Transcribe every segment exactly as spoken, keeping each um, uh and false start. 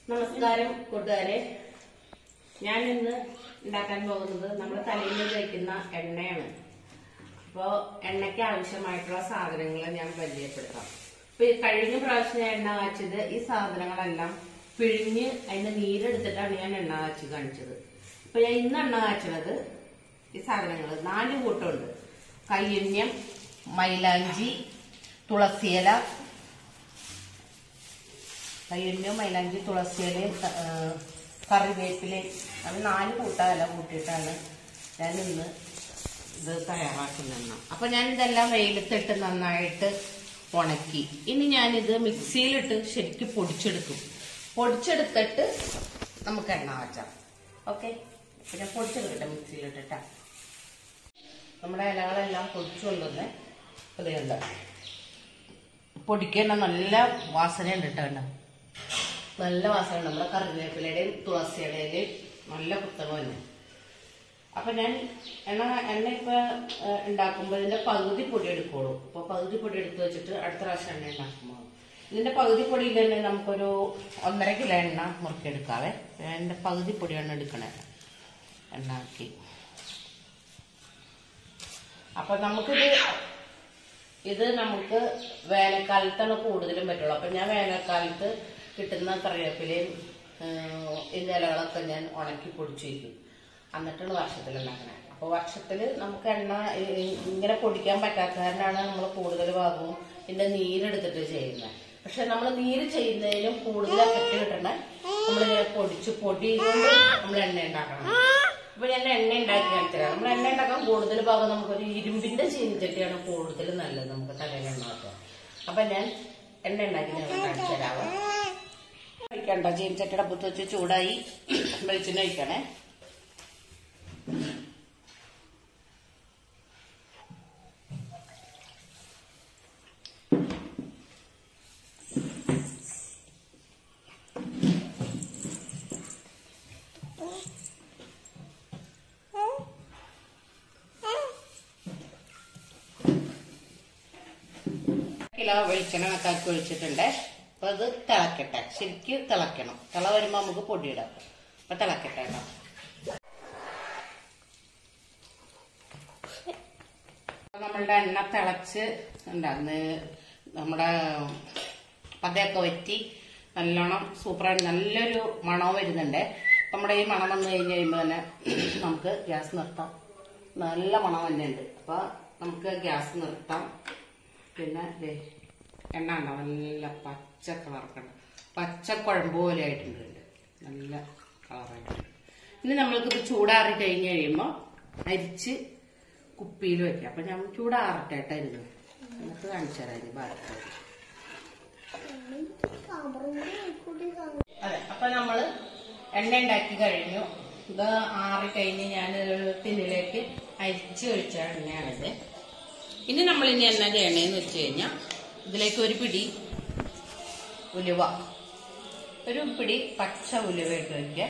നമസ്കാരം കൂട്ടുകാരെ. ഞാൻ ഇന്ന് ഉണ്ടാക്കാൻ പോകുന്നത് നമ്മുടെ തലയിൽ തേക്കുന്ന എണ്ണയാണ്. അപ്പോൾ എണ്ണയ്ക്ക് ആവശ്യമായിട്ടുള്ള സാധനങ്ങൾ ഞാൻ പരിചയപ്പെടുത്താം. ഇപ്പൊ കഴിഞ്ഞ പ്രാവശ്യം ഞാൻ എണ്ണ കാച്ചത് ഈ സാധനങ്ങളെല്ലാം പിഴിഞ്ഞ് അതിന്റെ നീരെടുത്തിട്ടാണ് ഞാൻ എണ്ണ കാച്ചി കാണിച്ചത്. ഇപ്പൊ ഞാൻ ഇന്ന് എണ്ണ കാച്ചത് ഈ സാധനങ്ങൾ നാല് കൂട്ടമുണ്ട്. കയ്യന്യം, മൈലാഞ്ചി, തുളസിയില, കയ്യന്യം, മൈലാഞ്ചി, തുളസിയിലയും കറിവേപ്പിലയും അത് നാല് കൂട്ടമല്ല കൂട്ടിയിട്ടാണ് ഞാൻ ഇന്ന് ഇത് തയ്യാറാക്കുന്ന. അപ്പൊ ഞാൻ ഇതെല്ലാം വെയിലത്തിട്ട് നന്നായിട്ട് ഉണക്കി ഇനി ഞാനിത് മിക്സിയിലിട്ട് ശരിക്കും പൊടിച്ചെടുക്കും. പൊടിച്ചെടുത്തിട്ട് നമുക്ക് എണ്ണ കാച്ചാം. ഓക്കെ, പിന്നെ പൊടിച്ചെടുക്കട്ടെ മിക്സിയിലിട്ടിട്ടാ. നമ്മുടെ ഇലകളെല്ലാം പൊടിച്ചു കൊണ്ടുവന്ന് അതുകൊണ്ട് പൊടിക്കേണ്ട നല്ല വാസനയുണ്ട് കേട്ടോ. നല്ല വാസന നമ്മുടെ കറിവേപ്പിലയുടെയും തുളസിയുടെയും നല്ല കുത്തകം തന്നെ. അപ്പൊ ഞാൻ എണ്ണ എണ്ണ ഇപ്പൊ ഉണ്ടാക്കുമ്പോൾ ഇതിന്റെ പകുതി പൊടി എടുക്കുള്ളൂ. അപ്പൊ പകുതി പൊടി എടുത്ത് വെച്ചിട്ട് അടുത്ത പ്രാവശ്യം എണ്ണ ഉണ്ടാക്കുമ്പോൾ ഇതിന്റെ പകുതി പൊടിയിൽ തന്നെ നമുക്കൊരു ഒന്നര കിലോ എണ്ണ മുറുക്കിയെടുക്കാവേ. എന്റെ പകുതി പൊടിയാണ് എടുക്കണേ എണ്ണാക്കി. അപ്പൊ നമുക്കിത് ഇത് നമുക്ക് വേനൽക്കാലത്താണ് കൂടുതലും പറ്റുള്ളൂ. അപ്പൊ ഞാൻ വേനൽക്കാലത്ത് കിട്ടുന്ന കറിവേപ്പിലയും ഇതിന്റെ ഇലകളൊക്കെ ഞാൻ ഉണക്കി പൊടിച്ചു വയ്ക്കും. എന്നിട്ടാണ് വർഷത്തിൽ ഉണ്ടാക്കണേ. അപ്പൊ വർഷത്തില് നമുക്ക് എണ്ണ ഇങ്ങനെ പൊടിക്കാൻ പറ്റാത്ത കാരണമാണ് നമ്മൾ കൂടുതൽ ഭാഗവും ഇതിന്റെ നീരെടുത്തിട്ട് ചെയ്യുന്നത്. പക്ഷെ നമ്മൾ നീര് ചെയ്യുന്നതിനും കൂടുതൽ എഫക്റ്റ് കിട്ടണേ നമ്മളിങ്ങനെ പൊടിച്ച് പൊടി കൊണ്ട് നമ്മൾ എണ്ണ ഉണ്ടാക്കണം. അപ്പൊ ഞാൻ എണ്ണ ഉണ്ടാക്കി കാണിച്ചത് നമ്മൾ എണ്ണ ഉണ്ടാക്കാൻ കൂടുതൽ ഭാഗം നമുക്കൊരു ഇരുമ്പിന്റെ ചീനിച്ചട്ടിയാണ് കൂടുതൽ നല്ലത് നമുക്ക് തലയിൽ എണ്ണ വെക്കാൻ. അപ്പൊ ഞാൻ എണ്ണ ഉണ്ടാക്കി ഞാൻ കാണിച്ചു തരാമോ. ഒഴിക്കണ്ട, ചീനിച്ചട്ടിയുടെ പുത്ത് വെച്ച് ചൂടായി വെളിച്ചെണ്ണ ഒഴിക്കണേ. കിലോ വെളിച്ചെണ്ണ കണക്കാക്കി ഒഴിച്ചിട്ടുണ്ട്. അപ്പൊ അത് തിളക്കട്ടെ, ശരിക്കും തിളക്കണം. തിള വരുമ്പോ നമുക്ക് പൊടിയിടാം. അപ്പൊ തിളക്കട്ടെ കേട്ടോ. നമ്മളുടെ എണ്ണ തിളച്ച് ഉണ്ടാകുന്ന നമ്മുടെ പതയൊക്കെ വറ്റി നല്ലോണം സൂപ്പറായിട്ട് നല്ലൊരു മണം വരുന്നുണ്ട്. നമ്മുടെ ഈ മണം വന്നു കഴിഞ്ഞ് കഴിയുമ്പോൾ തന്നെ നമുക്ക് ഗ്യാസ് നിർത്താം. നല്ല മണം തന്നെ ഉണ്ട്. അപ്പൊ നമുക്ക് ഗ്യാസ് നിർത്താം. പിന്നെ എണ്ണ ഉണ്ടോ നല്ല പച്ച കളറൊക്കെ പച്ച കുഴമ്പ് പോലെ ആയിട്ടുണ്ട്. നല്ല കളറായിട്ടുണ്ട്. ഇനി നമ്മൾക്കിത് ചൂടാറി കഴിഞ്ഞ് കഴിയുമ്പോൾ അരിച്ച് കുപ്പിയിൽ വെക്കാം. അപ്പൊ ഞാൻ ചൂടാറട്ടായിരുന്നു നമുക്ക് കാണിച്ചു തരാം ഭാരത. അതെ, അപ്പൊ നമ്മള് എണ്ണ ഉണ്ടാക്കി കഴിഞ്ഞു. ഇത് ആറി കഴിഞ്ഞ് ഞാൻ ടിന്നിലേക്ക് അരിച്ച് ഒഴിച്ച എണ്ണയാണിത്. ഇനി നമ്മൾ ഇനി എന്നാ ചെയ്യണേന്ന് വെച്ച് കഴിഞ്ഞാൽ ഇതിലേക്ക് ഒരു പിടി ഉലുവ, ഒരു പിടി പച്ച ഉലുവ ഇട്ട് വയ്ക്കുക.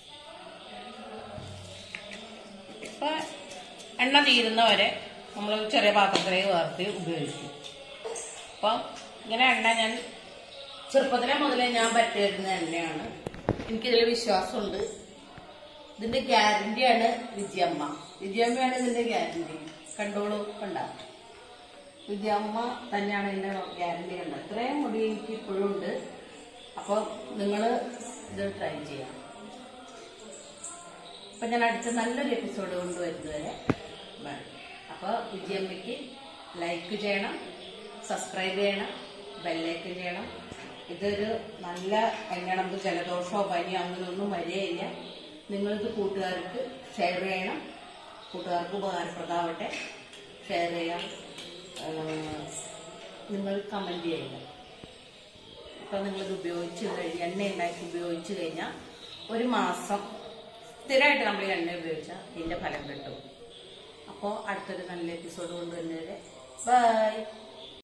ഇപ്പൊ എണ്ണ തീരുന്നവരെ നമ്മൾ ചെറിയ പാത്രത്തിലേക്ക് വേർത്തി ഉപയോഗിക്കും. അപ്പൊ ഇങ്ങനെ എണ്ണ ഞാൻ ചെറുപ്പത്തിലെ മുതലേ ഞാൻ പറ്റി വരുന്ന എണ്ണയാണ്. എനിക്കിതിൽ വിശ്വാസമുണ്ട്. ഇതിന്റെ ഗ്യാരണ്ടിയാണ് വിജയമ്മ. വിജയമ്മയാണ് ഇതിന്റെ ഗ്യാരണ്ടി. കണ്ടോളൂ, കണ്ടാ വിജയമ്മ തന്നെയാണ് ഇതിന്റെ ഗ്യാരണ്ടി കണ്ടത്. ഇത്രയും മുടി എനിക്ക് ഇപ്പോഴും ഉണ്ട്. അപ്പൊ നിങ്ങള് ഇത് ട്രൈ ചെയ്യാം. അപ്പൊ ഞാൻ അടുത്ത നല്ലൊരു എപ്പിസോഡ് കൊണ്ടുവരുന്നവരെ അപ്പൊ വിജയമ്മയ്ക്ക് ലൈക്ക് ചെയ്യണം, സബ്സ്ക്രൈബ് ചെയ്യണം, ബെല്ലൈക്കൻ ചെയ്യണം. ഇതൊരു നല്ല എണ്ണ. നമുക്ക് ജലദോഷമോ പനിയോ അങ്ങനെയൊന്നും വരികയില്ല. നിങ്ങളിത് കൂട്ടുകാർക്ക് ഷെയർ ചെയ്യണം. കൂട്ടുകാർക്ക് ഉപകാരപ്രദമാവട്ടെ. ഷെയർ ചെയ്യാം, നിങ്ങൾ കമന്റ് ചെയ്യണം. ഇപ്പൊ നിങ്ങളിത് ഉപയോഗിച്ച് കഴിഞ്ഞ് എണ്ണ ഉണ്ടാക്കി ഉപയോഗിച്ച് കഴിഞ്ഞാൽ ഒരു മാസം സ്ഥിരമായിട്ട് നമ്മൾ ഈ എണ്ണ ഉപയോഗിച്ചാൽ ഇതിന്റെ ഫലം കിട്ടും. അപ്പോൾ അടുത്തൊരു നല്ല എപ്പിസോഡ് കൊണ്ടുവരുന്നവരെ ബൈ.